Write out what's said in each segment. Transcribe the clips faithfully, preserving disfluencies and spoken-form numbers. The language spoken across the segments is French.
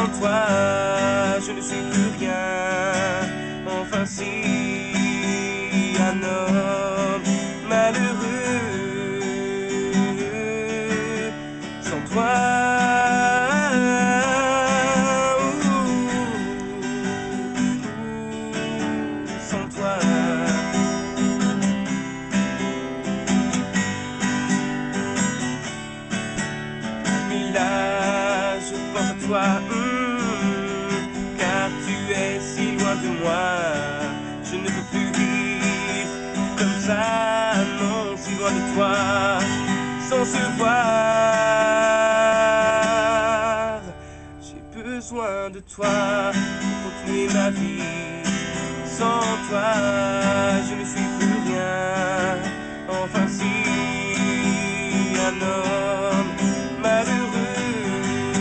Sans toi, je ne suis plus rien. Enfin si un homme malheureux, sans toi, sans toi. Mais là, je pense à toi, hmm, car tu es si loin de moi. Je ne peux plus vivre comme ça, non, si loin de toi, sans se voir. J'ai besoin de toi pour continuer ma vie. Sans toi, je ne suis plus rien. Enfin si un homme malheureux,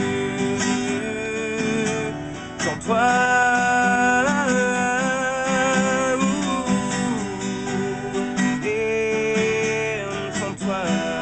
sans toi, et sans toi.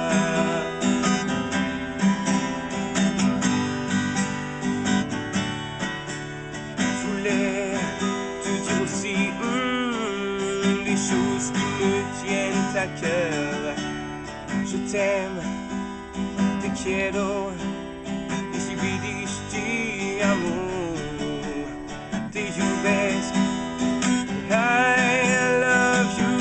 Je voulais te dire aussi mm, des choses qui me tiennent à cœur. Je t'aime, te quiero, y si vidiš ti amo, te ves, I love you.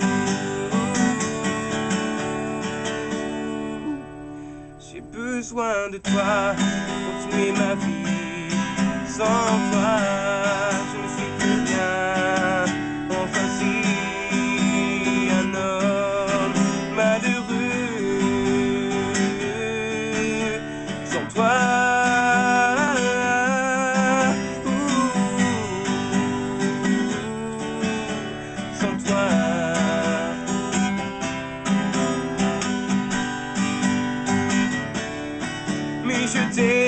J'ai besoin de toi pour continuer ma vie. Sans toi, je ne suis plus rien. Enfin si un homme malheureux, sans toi, sans toi. Mais je t'aime.